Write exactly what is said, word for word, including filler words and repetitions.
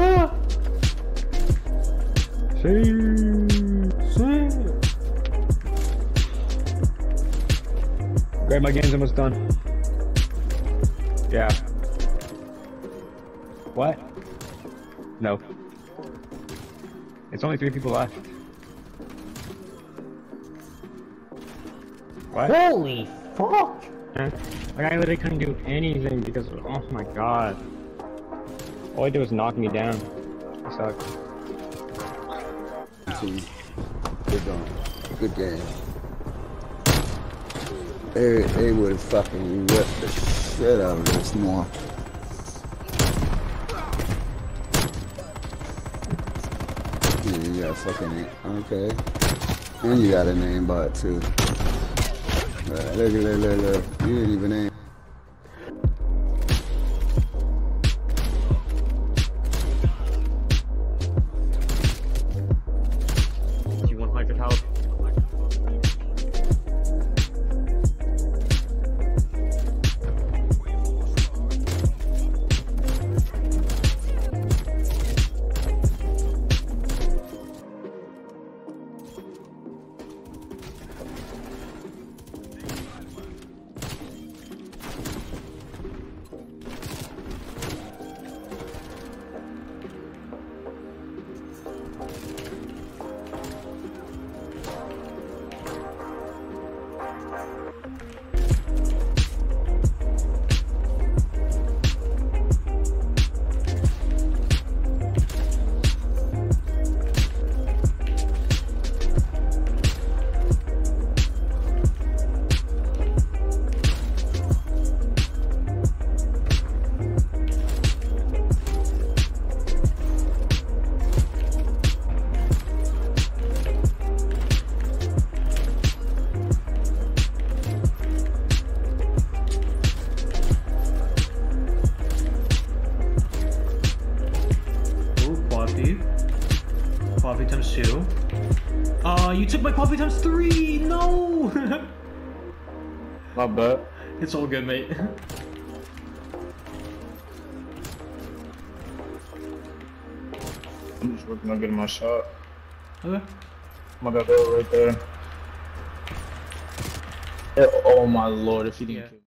Ah! See, see. Great, my game's almost done. Yeah. What? No. It's only three people left. What? Holy fuck! Huh? Like I literally couldn't do anything because of, oh my god. All he did was knock me down. It sucked. Good going. Good game. They, they would fucking rip the shit out of this more. Yeah, you got fucking, okay. And you got an aimbot too. Right, look, look, look, look. You didn't even aim. one hundred health. Quality times two. Uh, you took my quality times three! No! My bad. It's all good, mate. I'm just working on getting my shot. Okay. My bad, right there. Oh my lord, if you didn't Yeah. kill